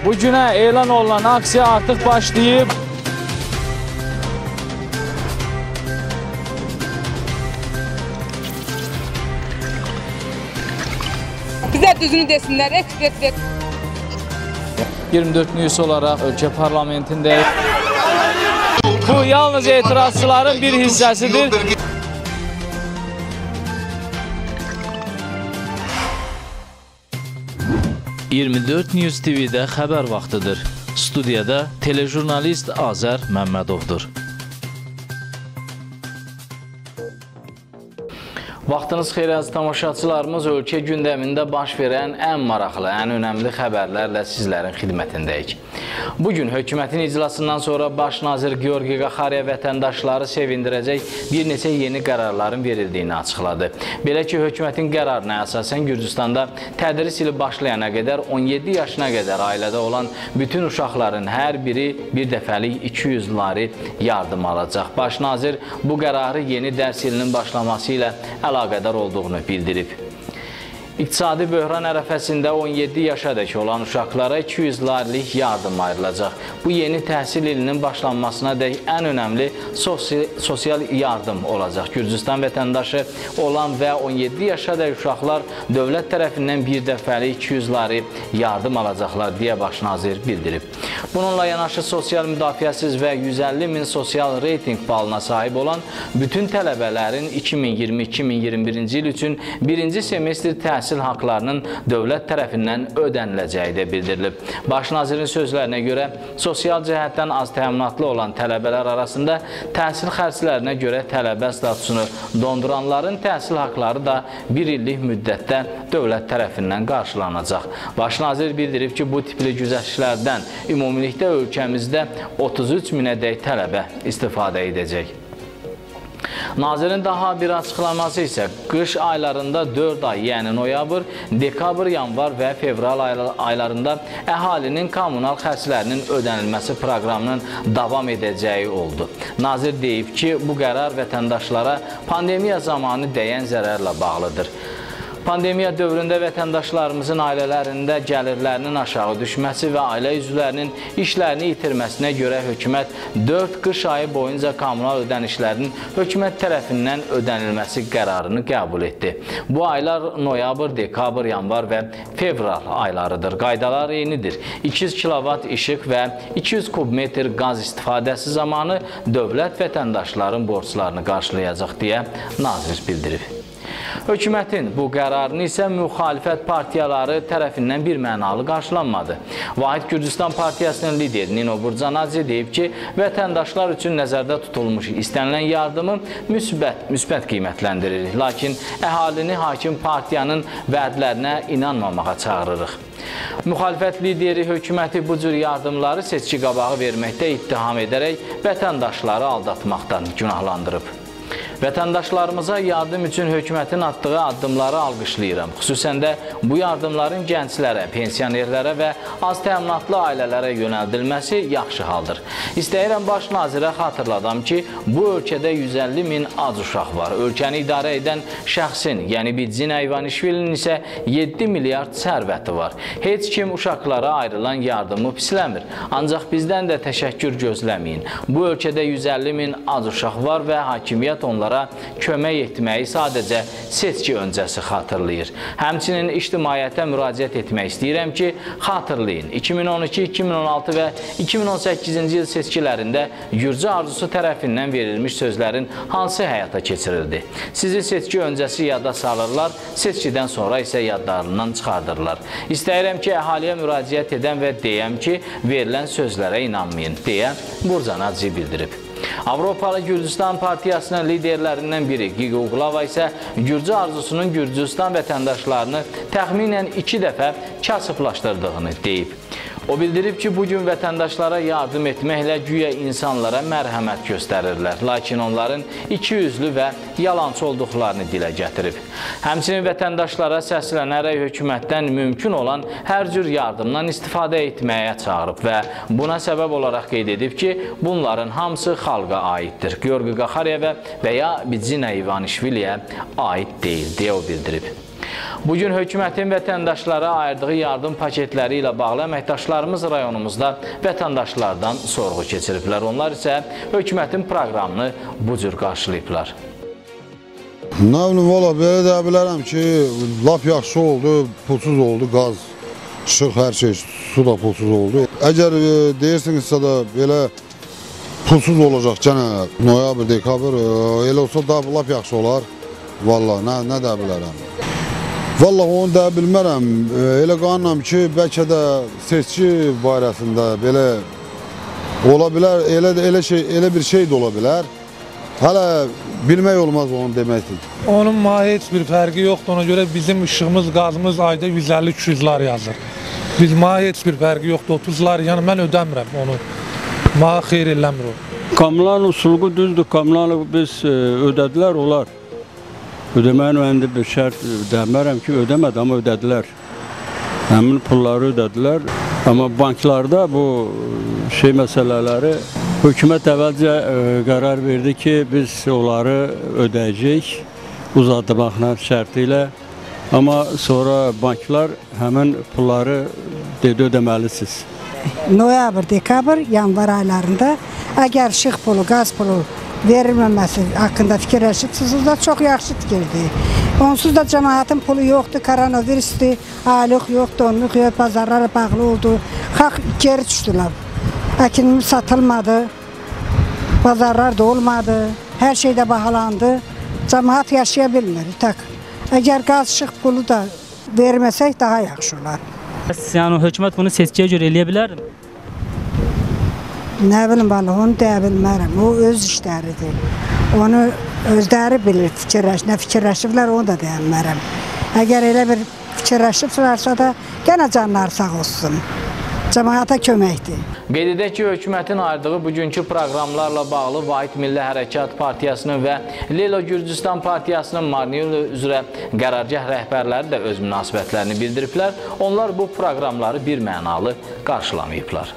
Bu günə elan olunan aksiya artıq başlayıb. Bizə düzünü desinlər, ekspert. 24 News olaraq ölkə parlamentindəyik. Bu yalnız etirazçıların bir hissəsidir. ...24 News TV-də xəbər vaxtıdır. Studiyada telejurnalist Azər Məmmədovdur. Vaxtınız xeyir əziz tamaşaçılarımız, ölkə gündəmində baş verən ən maraqlı, ən önəmli xəbərlərlə sizlərin xidmətindəyik. Bugün hökumətin iclasından sonra Baş nazir Georgi Qaxarya vətəndaşları sevindirəcək bir neçə yeni qərarların verildiyini açıqladı. Belə ki, hökumətin qərarına əsasən Gürcüstanda tədris ili başlayana qədər 17 yaşına qədər ailədə olan bütün uşaqların hər biri bir dəfəlik 200 lari yardım alacaq. Baş nazir bu qərarı yeni dərs ilinin başlaması ilə əlaqədar olduğunu bildirib. İqtisadi böhran ərəfəsində 17 yaşadək olan uşaqlara 200 larilik yardım ayrılacaq. Bu yeni təhsil ilinin başlanmasına dək ən önəmli sosial yardım olacaq. Gürcüstan vətəndaşı olan və 17 yaşadək uşaqlar dövlət tərəfindən bir dəfəlik 200 lari yardım alacaqlar deyə baş nazir bildirib. Bununla yanaşı sosial müdafiəsiz və 150 min sosial reyting balına sahib olan bütün tələbələrin 2020-2021-ci il üçün birinci semestr təhsil haqlarının dövlət tərəfindən ödəniləcəyi də bildirilib. Baş nazirin sözlərinə görə sosial cəhətdən az təminatlı olan tələbələr arasında təhsil xərclərinə görə tələbə statusunu donduranların təhsil haqları da bir illik müddətdə dövlət tərəfindən qarşılanacaq. Baş nazir bildirib ki, bu tipli güzəştlərdən ümumilikdə ölkəmizdə 33 minədək tələbə istifadə edəcək. Nazirin daha bir açıqlaması isə qış aylarında 4 ay, yəni noyabr, dekabr, yanvar və fevral aylarında əhalinin kommunal xərclərinin ödənilməsi proqramının davam edəcəyi oldu. Nazir deyib ki, bu qərar vətəndaşlara pandemiya zamanı dəyən zərərlə bağlıdır. Pandemiya dövründə vətəndaşlarımızın ailələrində gəlirlərinin aşağı düşməsi və ailə üzvlərinin işlərini itirməsinə görə hökumət 4 qış ayı boyunca kommunal ödənişlərinin hökumət tərəfindən ödənilməsi qərarını qəbul etdi. Bu aylar noyabr, dekabr, yanvar və fevral aylarıdır. Qaydalar eynidir. 200 kilovat işıq və 200 kubmetr qaz istifadəsi zamanı dövlət vətəndaşların borclarını qarşılayacaq deyə nazir bildirib. Hökumətin bu qərarını isə müxalifət partiyaları tərəfindən bir mənalı qarşılanmadı. Vahid Gürcüstan Partiyasının lideri Nino Burcanadze deyib ki, vətəndaşlar üçün nəzərdə tutulmuş istənilən yardımı müsbət qiymətləndiririk. Lakin əhalini hakim partiyanın vədlərinə inanmamağa çağırırıq. Müxalifət lideri hökuməti bu cür yardımları seçki qabağı verməkdə ittiham edərək vətəndaşları aldatmaqdan günahlandırıb. Vətəndaşlarımıza yardım üçün hökumətin atdığı addımları alqışlayıram. Xüsusən də bu yardımların gənclərə, pensionerlərə və az təminatlı ailələrə yönəldilməsi yaxşı haldır. İstəyirəm baş nazirə xatırladam ki, bu ölkədə 150 min az uşaq var. Ölkəni idarə edən şəxsin, yəni Bidzina İvanişvilinin isə 7 milyard sərvəti var. Heç kim uşaqlara ayrılan yardımı pisləmir. Ancaq bizdən də təşəkkür gözləməyin. Bu ölkədə 150 min az uşaq var və hakimiyyət onlara kömək etməyi sadəcə seçki öncəsi xatırlayır. Həmçinin ictimaiyyətə müraciət etmək istəyirəm ki, xatırlayın, 2012, 2016 və 2018-ci il seçkilərində Gürcü arzusu tərəfindən verilmiş sözlərin hansı həyata keçirildi? Sizi seçki öncəsi yadda salırlar, seçkidən sonra isə yadlarından çıxardırlar. İstəyirəm ki, əhaliyə müraciət edən və deyəm ki, verilən sözlərə inanmayın, deyə Burcanadze bildirib. Avropalı Gürcüstan Partiyasının liderlərindən biri Giga Uglava isə Gürcü arzusunun Gürcüstan vətəndaşlarını təxminən 2 dəfə kasıblaşdırdığını deyib. O bildirib ki, bugün vətəndaşlara yardım etməklə güya insanlara mərhəmət göstərirlər. Lakin onların ikiyüzlü və yalançı olduqlarını dilə gətirib. Həmçinin vətəndaşlara səslənərək hökumətdən mümkün olan hər cür yardımdan istifadə etməyə çağırıb və buna səbəb olaraq qeyd edib ki, bunların hamısı xalqa aiddir. Georgi Qaxaryevə və ya Bidzina İvanişviliyə aid deyil, deyə o bildirib. Bugün hökumətin vətəndaşlara ayırdığı yardım paketləri ilə bağlı əməkdaşlarımız rayonumuzda vətəndaşlardan sorğu keçiriblər. Onlar isə hökumətin proqramını bu cür qarşılayıblar. Nə bilim, valla belə deyə bilərəm ki, lap yaxşı oldu, pulsuz oldu, qaz, işıq, hər şey, su da pulsuz oldu. Əgər deyirsinizsə da belə pulsuz olacaq gənə noyabr, dekabr, elə olsa da lap yaxşı olar. Valla, nə deyə bilərəm. Valla onu deyə bilmərəm, elə qanunam ki, bəlkə də seçki barəsində belə ola bilər, elə bir şey də ola bilər. Hələ bilmək olmaz onu deməkdir. Onun mənə heç bir fərqi yoxdur, ona görə bizim işığımız, qazımız ayda 150-200'lar yazır. Mənə heç bir fərqi yoxdur, 30'lar, yəni mən ödəmirəm onu. Mənə xeyir eləmir o. Kommunal usulü düzdür, kommunal biz ödədilər olar. Ödəməyin önündə bir şərt demərəm ki, ödəmədi, amma ödədilər. Həmin pulları ödədilər. Amma banklarda bu şey məsələləri hökumət əvvəlcə qərar verdi ki, biz onları ödəyəcəyik uzatmaqla şərti ilə. Amma sonra banklar həmin pulları dedi ödəməlisiniz. Noyabr, dekabr, yanvar aylarında əgər işıq pulu, qaz pulu verilməməsi haqqında fikirləşirsiniz da çox yaxşı fikirdir. Onsuz da cəmaətin pulu yoxdur, koronavirusdur, aylıq yoxdur, onluq yox, bazarlar bağlı oldu. Xalq geri düşdülər. Əkinimiz satılmadı, bazarlar da olmadı, hər şey də bahalandı. Cəmaət yaşaya bilmir. Əgər qaz, işıq pulu da verməsək daha yaxşı olar. Yəni hökumət bunu seçkiyə görə eləyə bilərmi? Nə bilim, onu deyə bilmərəm. O öz işləridir. Onu özləri bilir, nə fikirləşiblər, onu da deyə bilmərəm. Əgər elə bir fikirləşiblərsə də gənə canları sağ olsun. Cəmaata köməkdir. Qeyd edək ki, hökumətin ayırdığı bugünkü proqramlarla bağlı Vahid Milli Hərəkat Partiyasının və Leyla Gürcüstan Partiyasının Marniyolu üzrə qərargah rəhbərləri də öz münasibətlərini bildiriblər. Onlar bu proqramları bir mənalı qarşılamayıblar.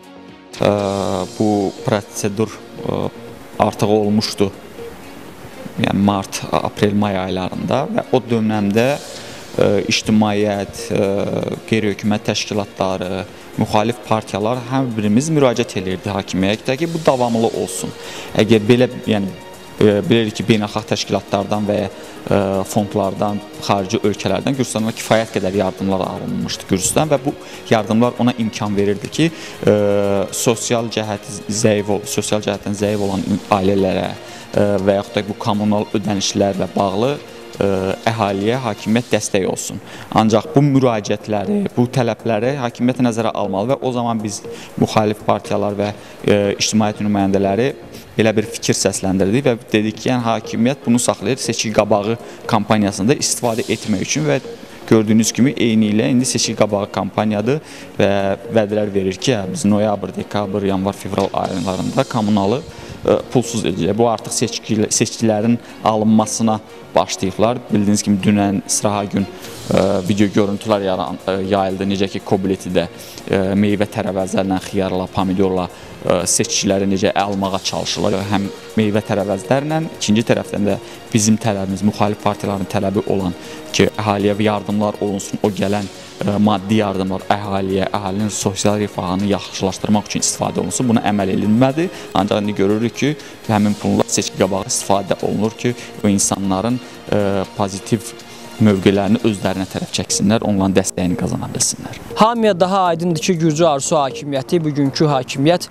Bu prosedur artıq olmuşdu, yəni mart, aprel, may aylarında və o dövrdə ictimaiyyət, qeyri-hökumət təşkilatları, müxalif partiyalar hər birimiz müraciət edirdi hakimiyyətə ki, bu davamlı olsun. Əgər belə, yəni bilirik ki, beynəlxalq təşkilatlardan və fondlardan, xarici ölkələrdən Gürcüstana kifayət qədər yardımlar alınmışdı Gürcüstan və bu yardımlar ona imkan verirdi ki, sosial cəhətdən zəif olan ailələrə və yaxud da bu kommunal ödənişlərlə bağlı əhaliyə hakimiyyət dəstək olsun. Ancaq bu müraciətləri, bu tələbləri hakimiyyət nəzərə almalı və o zaman biz müxalif partiyalar və ictimaiyyət nümayəndələri belə bir fikir səsləndirdik və dedik ki, yəni hakimiyyət bunu saxlayır seçki qabağı kampaniyasında istifadə etmək üçün və gördüyünüz kimi eyni ilə indi seçki qabağı kampaniyadır və vədlər verir ki, biz noyabr, dekabr, yanvar, fevral aylarında kommunalı pulsuz edəcək. Bu artıq seçkilərin alınmasına başlayıblar. Bildiyiniz kimi dünən İsraha gün video görüntülər yayıldı. Necə ki, Kobiletidə meyvə tərəvəzlərlə, xiyarla, pomidorla seçkiləri necə almağa çalışırlar. Həm meyvə tərəvəzlərlə, ikinci tərəfdən də bizim tələbimiz, müxalif partiyaların tələbi olan ki, əhaliyə yardımlar olunsun, o gələn maddi yardımlar əhaliyə, əhalinin sosial rifahını yaxşılaşdırmaq üçün istifadə olunsun. Buna əməl edilmədi. Ancaq indi görürük ki, həmin pullar seçki qabağı istifadə olunur ki, o insanların pozitiv mövqelərini özlərinə tərəf çəksinlər, onların dəstəyini qazana bilsinlər. Hamıya daha aydındır ki, Gürcü Arzu hakimiyyəti, bugünkü hakimiyyət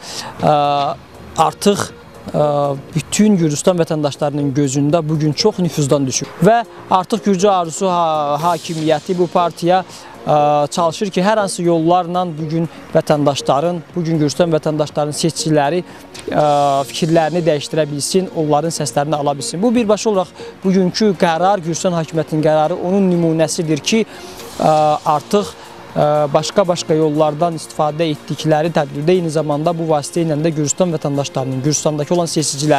artıq bütün Gürcüstan vətəndaşlarının gözündə bugün çox nüfuzdan düşür. Və artıq Gürcü Arzu hakimiyyəti bu partiya çalışır ki, hər hansı yollarla bugün Gürcüstan vətəndaşlarının seçiciləri fikirlərini dəyişdirə bilsin, onların səslərini ala bilsin. Bu birbaşa olaraq bugünkü qərar, Gürcüstan hakimiyyətinin qərarı onun nümunəsidir ki, artıq başqa yollardan istifadə etdikləri təqdirdə eyni zamanda bu vasitə ilə də Gürcüstan vətəndaşlarının, Gürcüstandakı olan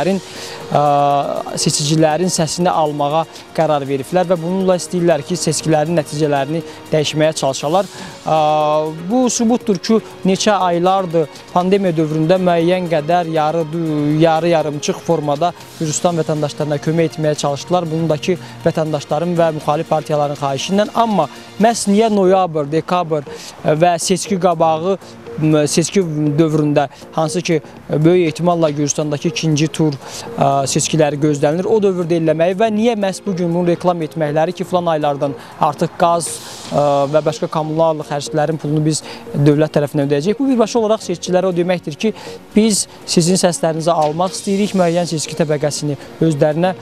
seçicilərin səsini almağa qərar veriblər və bununla istəyirlər ki, seçkilərin nəticələrini dəyişməyə çalışarlar. Bu sübutdur ki, neçə aylardır pandemiya dövründə müəyyən qədər yarı-yarımçıq formada Gürcüstan vətəndaşlarına kömək etməyə çalışdılar. Bunundakı vətəndaşların və müxalif partiyaların xahişindən. Amma məhz niyə noyabr, dekabr və seçki qabağı seçki dövründə, hansı ki böyük ehtimalla Gürcüstandakı ikinci tur seçkiləri gözlənilir, o dövrdə eləməyi və niyə məhz bugün bunu reklam etməkləri ki, filan aylardan artıq qaz və başqa kommunal xərclərin pulunu biz dövlət tərəfindən ödəyəcək. Bu birbaşa olaraq seçkilərə o deməkdir ki, biz sizin səslərinizi almaq istəyirik, müəyyən seçki təbəqəsini özlərinə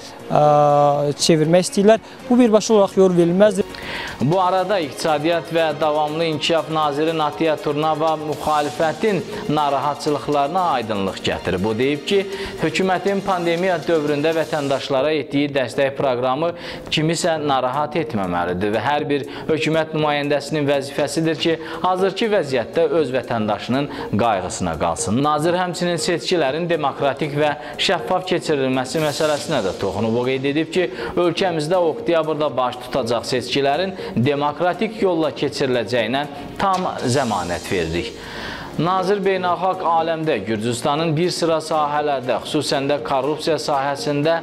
çevirmək istəyirlər. Bu birbaşa olaraq yor verilməzdir. Bu arada İqtisadiyyat və Davamlı İnkişaf Naziri Natiya Turnava müxalifətin narahatçılıqlarına aydınlıq gətirib. O deyib ki, hökumətin pandemiya dövründə vətəndaşlara etdiyi dəstək proqramı kimisə narahat etməməlidir və hər bir hökumət nümayəndəsinin vəzifəsidir ki, hazırki vəziyyətdə öz vətəndaşının qayğısına qalsın. Nazir həmçinin seçkilərin demokratik və şəffaf keçirilməsi məsələsinə də toxunub. O qeyd edib ki, ölkəmizdə oktyabrda baş tutacaq seçkilərin demokratik yolla keçiriləcəyinə tam zəmanət veririk. Nazir beynəlxalq aləmdə Gürcüstanın bir sıra sahələrdə, xüsusən də korrupsiya sahəsində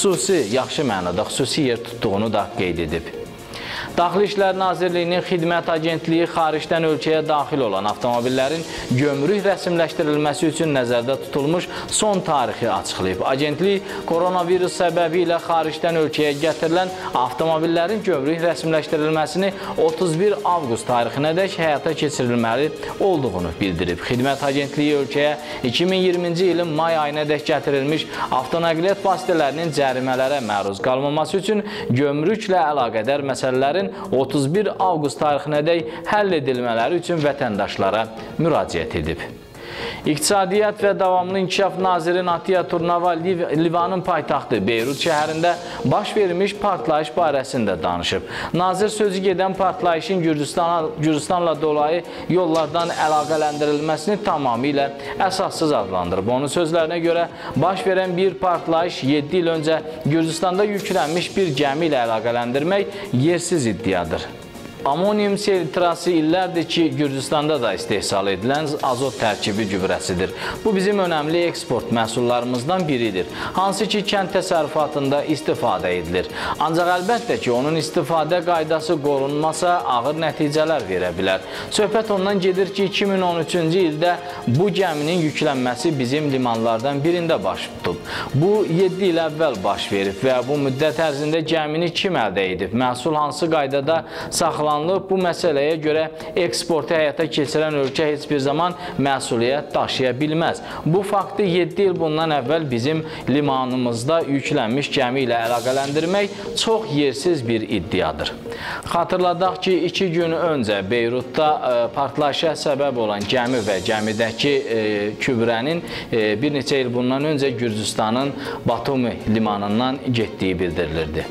yaxşı mənada xüsusi yer tutduğunu da qeyd edib. Daxili İşlər Nazirliyinin Xidmət Agentliyi xaricdən ölkəyə daxil olan avtomobillərin gömrük rəsmiləşdirilməsi üçün nəzərdə tutulmuş son tarixi açıqlayıb. Agentlik koronavirus səbəbi ilə xaricdən ölkəyə gətirilən avtomobillərin gömrük rəsmiləşdirilməsini 31 avqust tarixinədək həyata keçirilməli olduğunu bildirib. Xidmət Agentliyi ölkəyə 2020-ci ilin may ayınadək gətirilmiş avtonəqliyyat vasitələrinin cərimələrə məruz qalmaması üçün gömrüklə əlaqədar məsələlərin 31 avqust tarixinədək həll edilmələri üçün vətəndaşlara müraciət edib. İqtisadiyyat və Davamlı İnkişaf Naziri Natiya Turnava Livanın paytaxtı Beyrut şəhərində baş vermiş partlayış barəsində danışıb. Nazir sözü gedən partlayışın Gürcüstanla dolayı yollardan əlaqələndirilməsini tamamilə əsassız adlandırıb. Onun sözlərinə görə baş verən bir partlayış 7 il öncə Gürcüstanda yüklənmiş bir gəmi ilə əlaqələndirmək yersiz iddiadır. Amonium seltrası illərdir ki, Gürcüstanda da istehsal edilən azot tərkibi gübrəsidir. Bu bizim önəmli eksport məhsullarımızdan biridir, hansı ki, kənd təsərrüfatında istifadə edilir. Ancaq əlbəttə ki, onun istifadə qaydası qorunmasa ağır nəticələr verə bilər. Söhbət ondan gedir ki, 2013-cü ildə bu gəminin yüklənməsi bizim limanlardan birində baş tutub. Bu 7 il əvvəl baş verib və bu müddət ərzində gəmini kim əldə edib? Məhsul hansı qaydada saxlanılıb? Bu məsələyə görə eksportu həyata keçirən ölkə heç bir zaman məsuliyyət daşıya bilməz. Bu faktı 7 il bundan əvvəl bizim limanımızda yüklənmiş gəmi ilə əlaqələndirmək çox yersiz bir iddiadır. Xatırladaq ki, 2 gün öncə Beyrutda partlayışa səbəb olan gəmi və gəmidəki kübrənin bir neçə il bundan öncə Gürcüstanın Batumi limanından getdiyi bildirilirdi.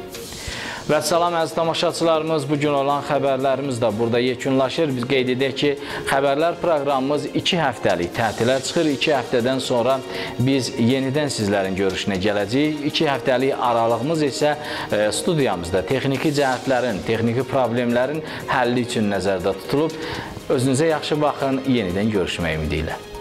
Və salam əziz tamaşaçılarımız, bugün olan xəbərlərimiz də burada yekunlaşır. Biz qeyd edək ki, xəbərlər proqramımız 2 həftəlik tətilə çıxır. 2 həftədən sonra biz yenidən sizlərin görüşünə gələcəyik. 2 həftəlik aralığımız isə studiyamızda texniki cəhətlərin, texniki problemlərin həlli üçün nəzərdə tutulub. Özünüzə yaxşı baxın, yenidən görüşmək ümidi ilə.